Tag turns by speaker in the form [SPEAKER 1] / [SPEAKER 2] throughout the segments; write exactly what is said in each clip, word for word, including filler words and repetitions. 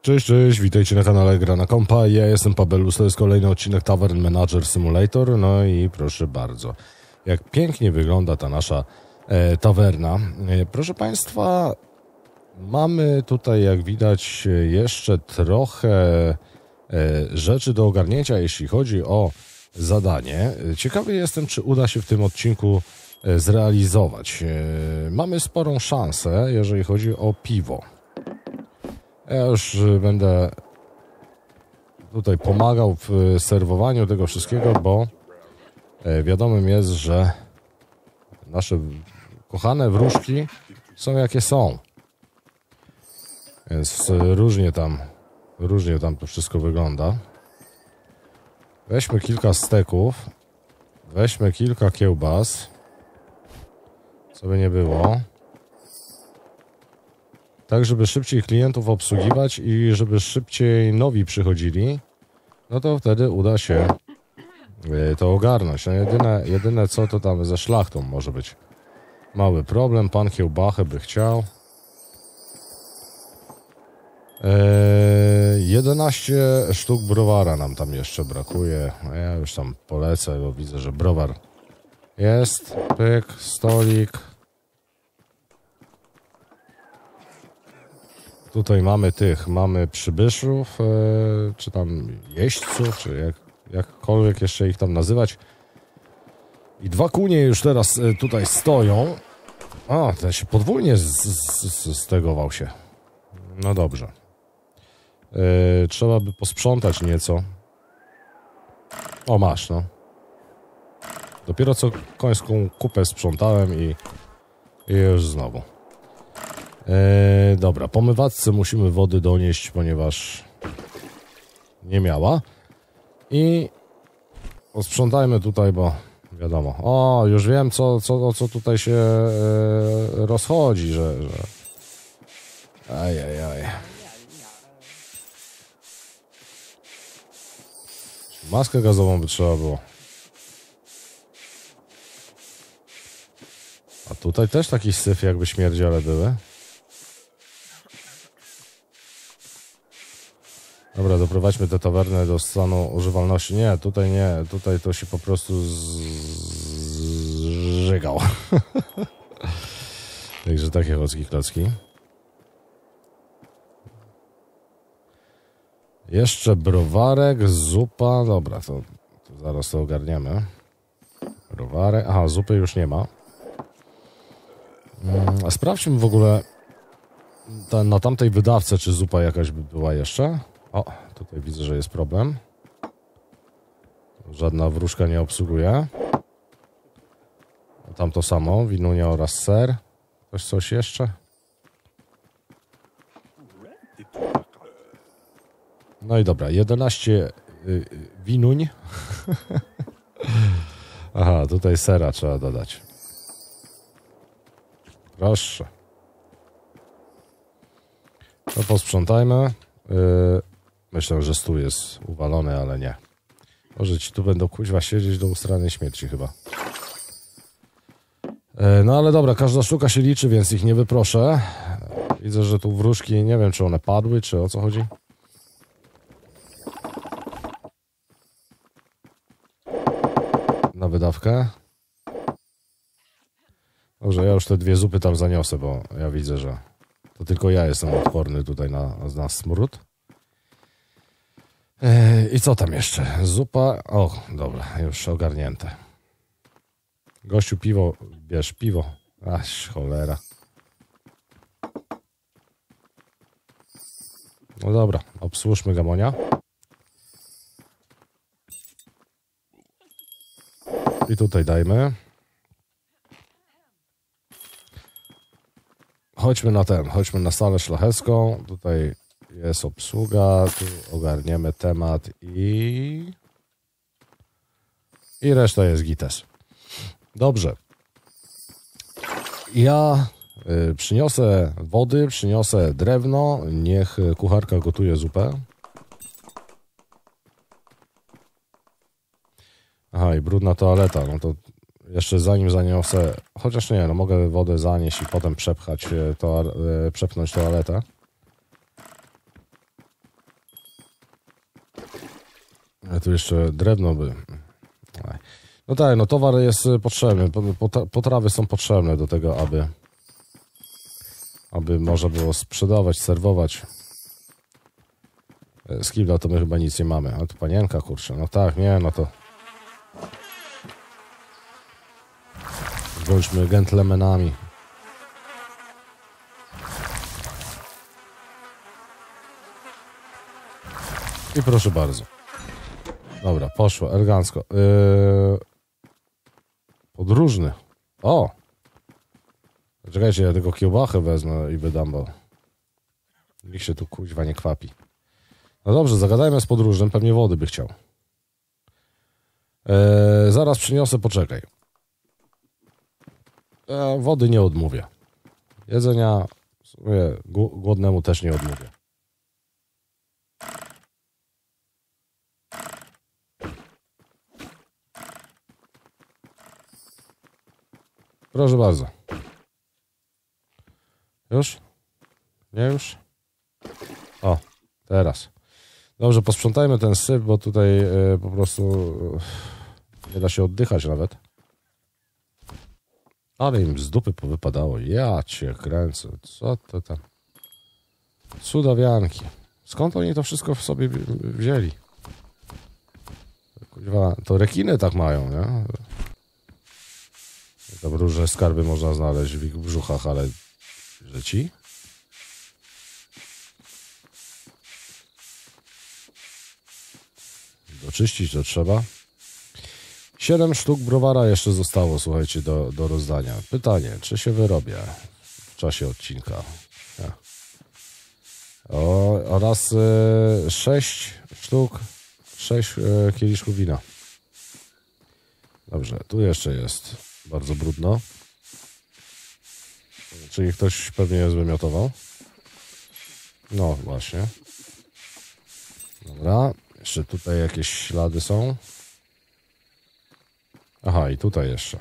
[SPEAKER 1] Cześć, cześć, witajcie na kanale Gra na Kompa, ja jestem Pabelus, to jest kolejny odcinek Tavern Manager Simulator, no i proszę bardzo, jak pięknie wygląda ta nasza e, tawerna. E, proszę Państwa, mamy tutaj, jak widać, jeszcze trochę e, rzeczy do ogarnięcia, jeśli chodzi o zadanie. Ciekawy jestem, czy uda się w tym odcinku e, zrealizować. E, mamy sporą szansę, jeżeli chodzi o piwo. Ja już będę tutaj pomagał w serwowaniu tego wszystkiego, bo wiadomym jest, że nasze kochane wróżki są jakie są. Więc różnie tam, różnie tam to wszystko wygląda. Weźmy kilka steków, weźmy kilka kiełbas, co by nie było. Tak, żeby szybciej klientów obsługiwać i żeby szybciej nowi przychodzili, no to wtedy uda się to ogarnąć. No jedyne, jedyne co to tam ze szlachtą może być mały problem. Pan kiełbachę by chciał. Eee, jedenaście sztuk browara nam tam jeszcze brakuje. Ja już tam polecę, bo widzę, że browar jest. Pyk, stolik. Tutaj mamy tych, mamy przybyszów, e, czy tam jeźdźców, czy jak, jakkolwiek jeszcze ich tam nazywać. I dwa kunie już teraz e, tutaj stoją. A, ten się podwójnie z, z, stegował się. No dobrze. E, trzeba by posprzątać nieco. O, masz, no. Dopiero co końską kupę sprzątałem i, i już znowu. Eee, dobra, pomywatce musimy wody donieść, ponieważ nie miała. I posprzątajmy tutaj, bo wiadomo. O, już wiem, co, co, o co tutaj się e, rozchodzi, że... że... Ajajaj. Maskę gazową by trzeba było. A tutaj też taki syf jakby śmierdziele były. Dobra, doprowadźmy tę tawernę do stanu używalności. Nie, tutaj nie. Tutaj to się po prostu zżygał. Także takie chocki klocki. Jeszcze browarek, zupa. Dobra, to, to zaraz to ogarniemy. Browarek. Aha, zupy już nie ma. A sprawdźmy w ogóle ta, na tamtej wydawce, czy zupa jakaś by była jeszcze. O, tutaj widzę, że jest problem. Żadna wróżka nie obsługuje. Tam to samo, winunia oraz ser. Ktoś coś jeszcze? No i dobra, jedenaście y, winuń. Aha, tutaj sera trzeba dodać. Proszę. To posprzątajmy. Yy, myślę, że stół jest uwalony, ale nie. Może ci tu będą kuźwa siedzieć do ustranej śmierci chyba. Yy, no ale dobra, każda sztuka się liczy, więc ich nie wyproszę. Widzę, że tu wróżki, nie wiem, czy one padły, czy o co chodzi. Na wydawkę. Dobrze, ja już te dwie zupy tam zaniosę, bo ja widzę, że to tylko ja jestem odporny tutaj na, na smród. Yy, I co tam jeszcze? Zupa. O, dobra, już ogarnięte. Gościu, piwo, bierz piwo. Ach, cholera. No dobra, obsłużmy gamonia. I tutaj dajmy. Chodźmy na ten, chodźmy na salę szlachecką. Tutaj jest obsługa, tu ogarniemy temat i... I reszta jest gites. Dobrze. Ja y, przyniosę wody, przyniosę drewno, niech kucharka gotuje zupę. Aha, i brudna toaleta, no to jeszcze zanim zaniosę, chociaż nie, no mogę wodę zanieść i potem przepchać, to, przepchnąć toaletę. A tu jeszcze drewno by... No tak, no towar jest potrzebny, potrawy są potrzebne do tego, aby aby można było sprzedawać, serwować. Z kibla to my chyba nic nie mamy, a tu panienka, kurczę, no tak, nie, no to bądźmy gentlemanami. I proszę bardzo. Dobra, poszło, elegancko. Yy... Podróżny. O! Czekajcie, ja tylko kiełbachę wezmę i wydam, bo nikt się tu kuźwa nie kwapi. No dobrze, zagadajmy z podróżnym, pewnie wody by chciał. Yy, zaraz przyniosę, poczekaj. Ja wody nie odmówię. Jedzenia sobie głodnemu też nie odmówię. Proszę bardzo. Już? Nie już? O, teraz. Dobrze, posprzątajmy ten syp, bo tutaj y, po prostu y, nie da się oddychać nawet. Ale im z dupy powypadało. Ja cię kręcę. Co to tam? Cudawianki. Skąd oni to wszystko w sobie wzięli? Kurwa, to rekiny tak mają, nie? Tam różne skarby można znaleźć w ich brzuchach, ale że ci? Doczyścić to trzeba. Siedem sztuk browara jeszcze zostało, słuchajcie, do, do rozdania. Pytanie, czy się wyrobię w czasie odcinka? Ja. O, oraz y, sześć sztuk, sześć y, kieliszków wina. Dobrze, tu jeszcze jest bardzo brudno. Czyli ktoś pewnie je zwymiotował. No właśnie. Dobra, jeszcze tutaj jakieś ślady są. Aha, i tutaj jeszcze.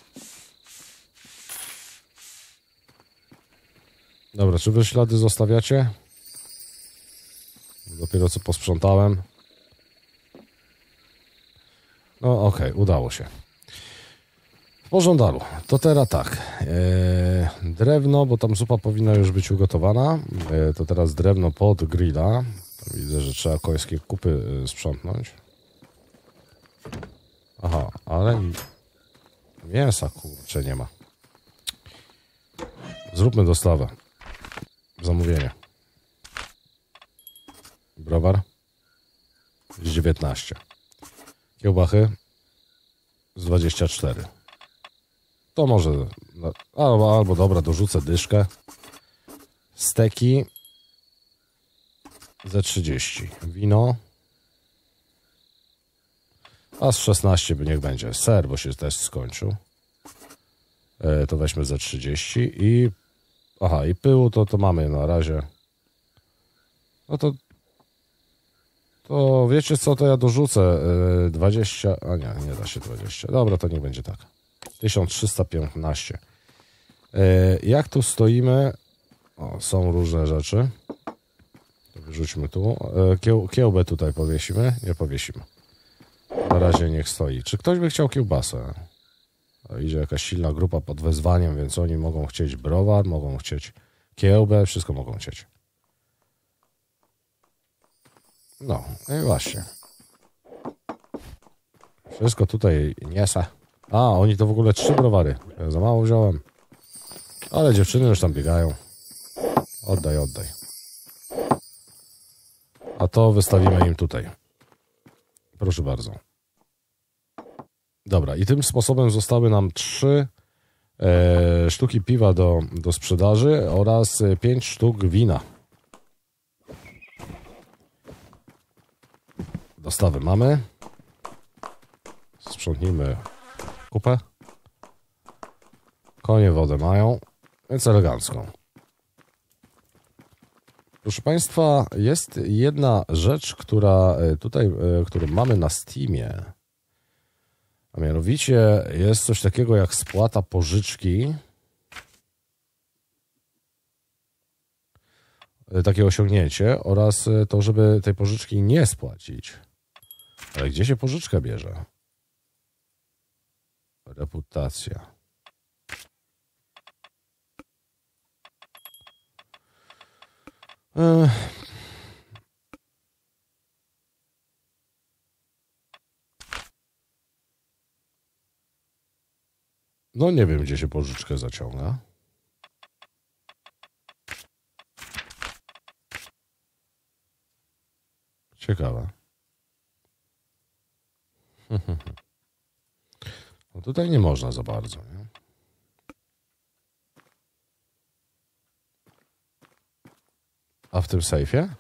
[SPEAKER 1] Dobra, czy wy ślady zostawiacie? Dopiero co posprzątałem. No okej, okay, udało się. W pożądalu. To teraz tak. Eee, drewno, bo tam zupa powinna już być ugotowana. Eee, to teraz drewno pod grilla. Widzę, że trzeba końskie kupy sprzątnąć. Aha, ale mięsa, kurczę, nie ma. Zróbmy dostawę. Zamówienie. Browar. Z dziewiętnaście. Kiełbachy. Z dwadzieścia cztery. To może... Albo, albo dobra, dorzucę dyszkę. Steki. Ze trzydzieści. Wino. A z szesnaście by niech będzie. Ser, bo się też skończył. E, to weźmy ze trzydzieści i... Aha, i pyłu to, to mamy na razie. No to... To wiecie co, to ja dorzucę e, dwadzieścia... A nie, nie da się dwadzieścia. Dobra, to niech będzie tak. tysiąc trzysta piętnaście. E, jak tu stoimy... O, są różne rzeczy. To wyrzućmy tu. E, kieł, kiełbę tutaj powiesimy? Nie powiesimy. Na razie niech stoi. Czy ktoś by chciał kiełbasę? O, idzie jakaś silna grupa pod wezwaniem, więc oni mogą chcieć browar, mogą chcieć kiełbę, wszystko mogą chcieć. No, i właśnie. Wszystko tutaj niesa. A, oni to w ogóle trzy browary. Ja za mało wziąłem. Ale dziewczyny już tam biegają. Oddaj, oddaj. A to wystawimy im tutaj. Proszę bardzo. Dobra, i tym sposobem zostały nam trzy e, sztuki piwa do, do sprzedaży oraz pięć sztuk wina. Dostawy mamy. Sprzątnijmy kupę. Konie wodę mają, więc elegancką. Proszę Państwa, jest jedna rzecz, która tutaj, którą mamy na Steamie. A mianowicie jest coś takiego jak spłata pożyczki. Takie osiągnięcie oraz to, żeby tej pożyczki nie spłacić. Ale gdzie się pożyczkę bierze? Reputacja. Ech. No nie wiem, gdzie się pożyczkę zaciąga. Ciekawe. No tutaj nie można za bardzo, nie? A w tym sejfie?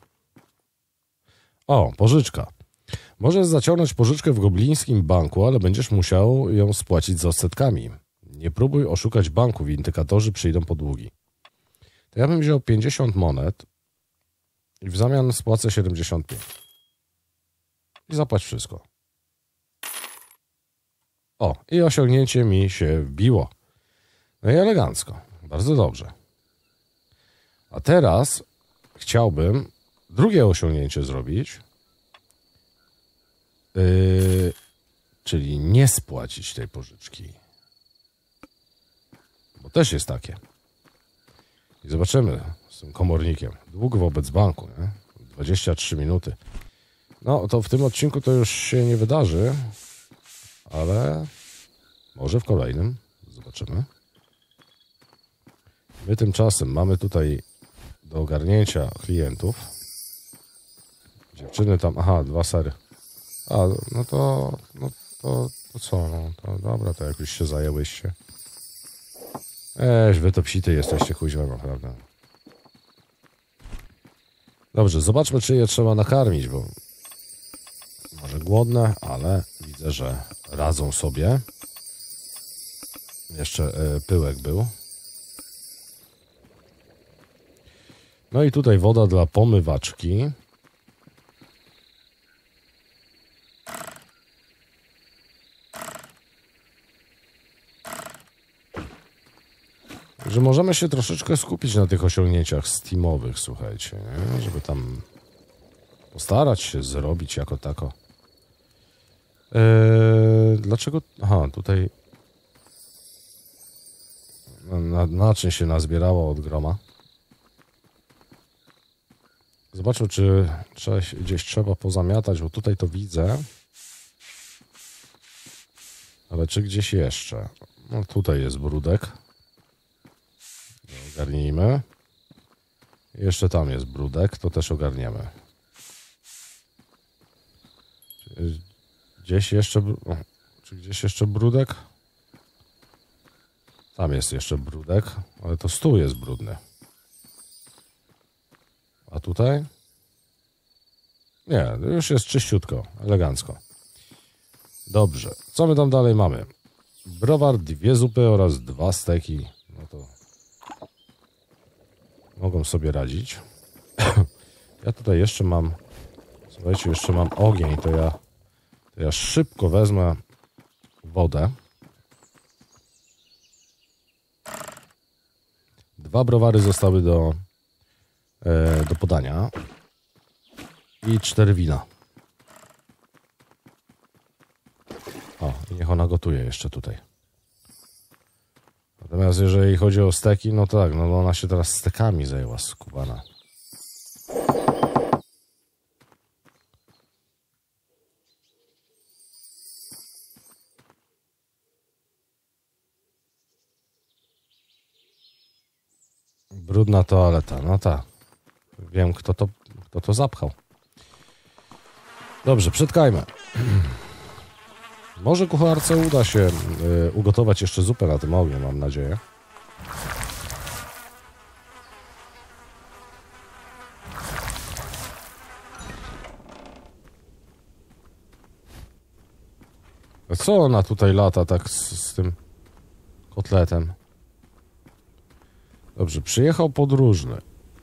[SPEAKER 1] O, pożyczka. Możesz zaciągnąć pożyczkę w goblińskim banku, ale będziesz musiał ją spłacić z odsetkami. Nie próbuj oszukać banków, indykatorzy przyjdą po długi. To ja bym wziął pięćdziesiąt monet i w zamian spłacę siedemdziesiąt pięć. I zapłać wszystko. O, i osiągnięcie mi się wbiło. No i elegancko. Bardzo dobrze. A teraz chciałbym drugie osiągnięcie zrobić. Yy, czyli nie spłacić tej pożyczki. Bo też jest takie. I zobaczymy z tym komornikiem. Dług wobec banku, nie? dwadzieścia trzy minuty. No, to w tym odcinku to już się nie wydarzy, ale może w kolejnym. Zobaczymy. My tymczasem mamy tutaj do ogarnięcia klientów. Dziewczyny tam, aha, dwa sery. A, no to, no to, to co, no to dobra, to jakoś się zajęłyście. Eś, wy to psity jesteście, kuźwa, naprawdę. Dobrze, zobaczmy, czy je trzeba nakarmić, bo może głodne, ale widzę, że radzą sobie. Jeszcze e, pyłek był. No i tutaj woda dla pomywaczki. Że możemy się troszeczkę skupić na tych osiągnięciach steamowych, słuchajcie, nie? Żeby tam postarać się zrobić jako tako. Eee, dlaczego? Aha, tutaj na, na czym się nazbierało od groma. Zobaczmy, czy trzeba, gdzieś trzeba pozamiatać, bo tutaj to widzę. Ale czy gdzieś jeszcze? No tutaj jest brudek. Ogarnijmy. Jeszcze tam jest brudek, to też ogarniemy. Gdzieś jeszcze... O, czy gdzieś jeszcze brudek? Tam jest jeszcze brudek, ale to stół jest brudny. A tutaj? Nie, już jest czyściutko, elegancko. Dobrze, co my tam dalej mamy? Browar, dwie zupy oraz dwa steki. No to mogą sobie radzić. Ja tutaj jeszcze mam, słuchajcie, jeszcze mam ogień, to ja, to ja szybko wezmę wodę. Dwa browary zostały do, e, do podania i cztery wina. O, i niech ona gotuje jeszcze tutaj. Natomiast jeżeli chodzi o steki, no tak, no ona się teraz stekami zajęła, skubana. Brudna toaleta, no tak. Wiem, kto to, kto to zapchał. Dobrze, przetkajmy. Może kucharce uda się y, ugotować jeszcze zupę na tym ogniu, mam nadzieję. A co ona tutaj lata tak z, z tym kotletem? Dobrze, przyjechał podróżny.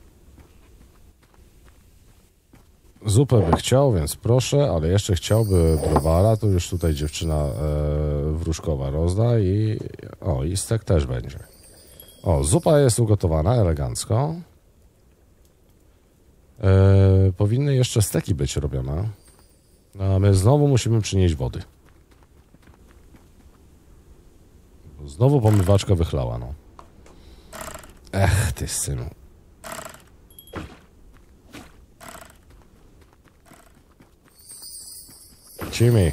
[SPEAKER 1] Zupę by chciał, więc proszę, ale jeszcze chciałby browara, to już tutaj dziewczyna e, wróżkowa rozda i o, i stek też będzie. O, zupa jest ugotowana elegancko. E, powinny jeszcze steki być robione. A my znowu musimy przynieść wody. Znowu pomywaczka wychlała, no. Ech, ty synu. Lecimy.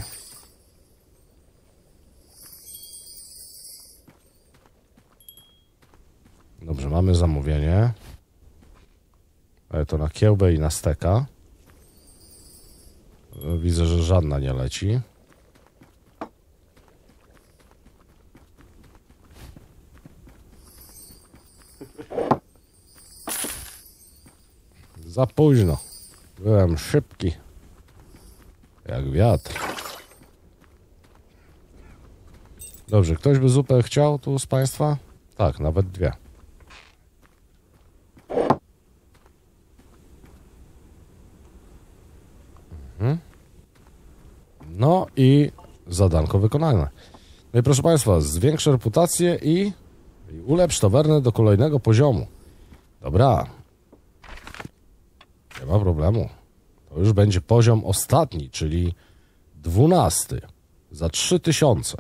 [SPEAKER 1] Dobrze, mamy zamówienie. Ale to na kiełbę i na steka. Widzę, że żadna nie leci. Za późno. Byłem szybki. Jak wiatr. Dobrze, ktoś by zupę chciał tu z Państwa? Tak, nawet dwie. Mhm. No i zadanko wykonane. No i proszę Państwa, zwiększ reputację i, i ulepsz tawernę do kolejnego poziomu. Dobra. Nie ma problemu. To już będzie poziom ostatni, czyli dwunasty. Za trzy tysiące.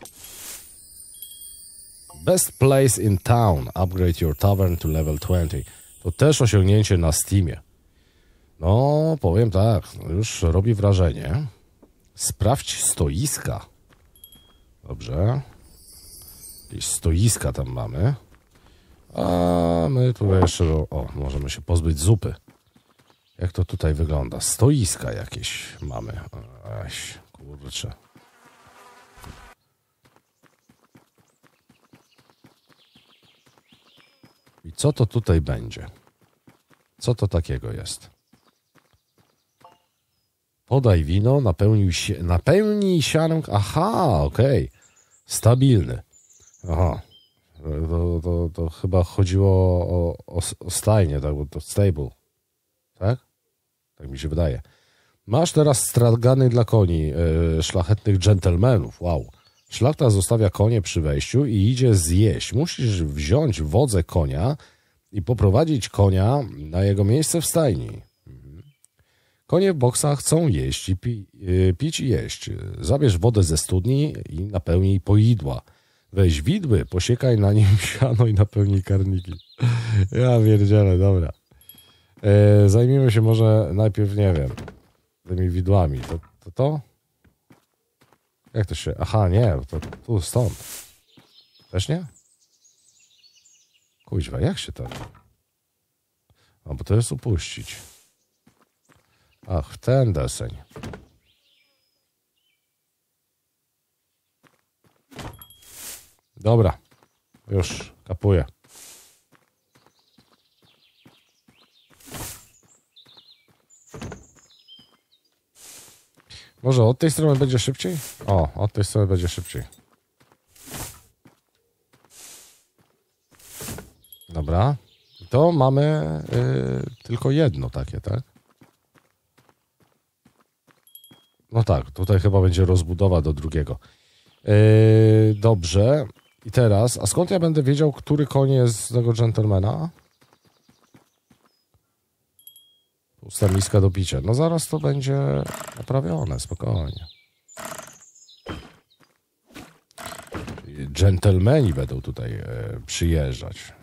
[SPEAKER 1] Best place in town. Upgrade your tavern to level twenty. To też osiągnięcie na Steamie. No, powiem tak, już robi wrażenie. Sprawdź stoiska. Dobrze. Jakieś stoiska tam mamy. A my tutaj jeszcze... O, możemy się pozbyć zupy. Jak to tutaj wygląda? Stoiska jakieś mamy. Aś, kurczę. I co to tutaj będzie? Co to takiego jest? Podaj wino, napełnij, si napełnij siankę. Aha, okej. Okay. Stabilny. Aha. To, to, to chyba chodziło o, o, o stajnię, tak? Bo to stable. Tak? Tak mi się wydaje. Masz teraz stragany dla koni yy, szlachetnych dżentelmenów. Wow. Szlachta zostawia konie przy wejściu i idzie zjeść. Musisz wziąć wodze konia i poprowadzić konia na jego miejsce w stajni. Konie w boksach chcą jeść i pi yy, pić i jeść. Zabierz wodę ze studni i napełnij poidła. Weź widły, posiekaj na nim siano i napełnij karniki. Ja pierdzielę, dobra. Yy, zajmijmy się może najpierw, nie wiem, tymi widłami. To to? to? Jak to się... Aha, nie, to tu, stąd. Też nie? Kuźwa, jak się to... A, bo to jest upuścić. Ach, w ten deseń. Dobra. Już kapuję. Może od tej strony będzie szybciej? O, od tej strony będzie szybciej. Dobra. To mamy yy, tylko jedno takie, tak? No tak, tutaj chyba będzie rozbudowa do drugiego. Yy, dobrze. I teraz, a skąd ja będę wiedział, który koń jest z tego dżentelmena? Ustawiska do picia. No zaraz to będzie naprawione, spokojnie. Dżentelmeni będą tutaj e, przyjeżdżać.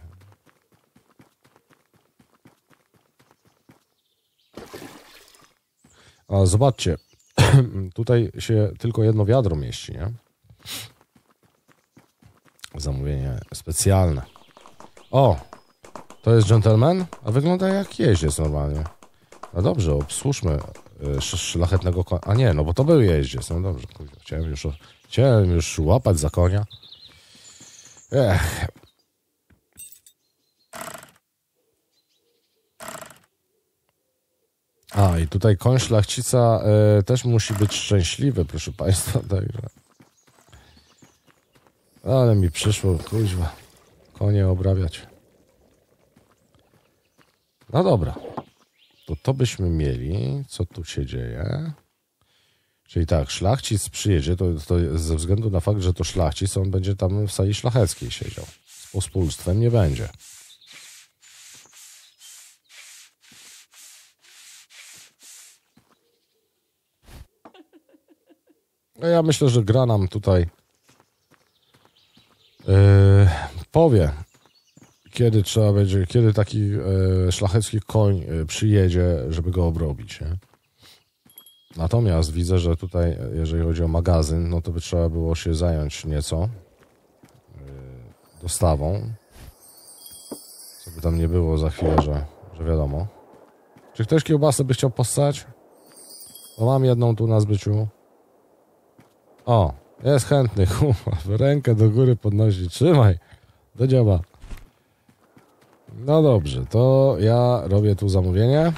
[SPEAKER 1] A zobaczcie, tutaj się tylko jedno wiadro mieści, nie? Zamówienie specjalne. O, to jest dżentelmen? A wygląda jak jeździec normalnie. No dobrze, obsłużmy y, szlachetnego konia. A nie, no bo to był jeździec. No dobrze, kurwa, chciałem już, chciałem już łapać za konia. Ech. A, i tutaj koń szlachcica y, też musi być szczęśliwy, proszę Państwa. Także. Ale mi przyszło, kuźwa, konie obrabiać. No dobra. To to byśmy mieli. Co tu się dzieje? Czyli tak, szlachcic przyjedzie, to, to ze względu na fakt, że to szlachcic, on będzie tam w sali szlacheckiej siedział. Z pospólstwem nie będzie. No ja myślę, że gra nam tutaj yy, powie, kiedy trzeba będzie, kiedy taki yy, szlachecki koń yy, przyjedzie, żeby go obrobić, nie? Natomiast widzę, że tutaj, jeżeli chodzi o magazyn, no to by trzeba było się zająć nieco yy, dostawą. Co by tam nie było za chwilę, że, że wiadomo. Czy ktoś kiełbasę by chciał postać? Bo mam jedną tu na zbyciu. O, jest chętny, kurwa, rękę do góry podnosi, trzymaj, do dzioba. No dobrze, to ja robię tu zamówienie.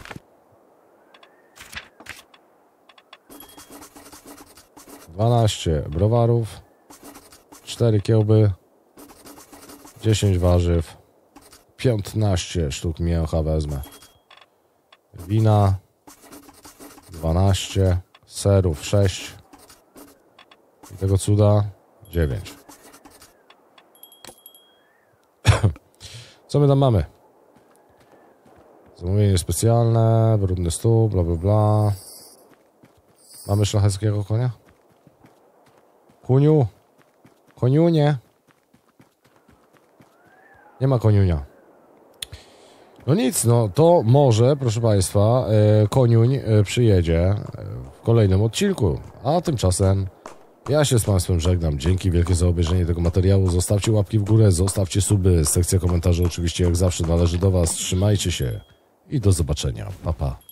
[SPEAKER 1] dwanaście browarów, cztery kiełby, dziesięć warzyw, piętnaście sztuk mięcha wezmę. Wina dwanaście, serów sześć i tego cuda dziewięć. Co my tam mamy? Zamówienie specjalne, brudny stół, bla bla bla. Mamy szlacheckiego konia? Koniu? Koniunie? Nie ma koniunia. No nic, no to może, proszę Państwa, e, koniuń e, przyjedzie w kolejnym odcinku. A tymczasem ja się z Państwem żegnam. Dzięki wielkie za obejrzenie tego materiału. Zostawcie łapki w górę, zostawcie suby. Sekcja komentarzy oczywiście jak zawsze należy do Was. Trzymajcie się i do zobaczenia. Pa, pa.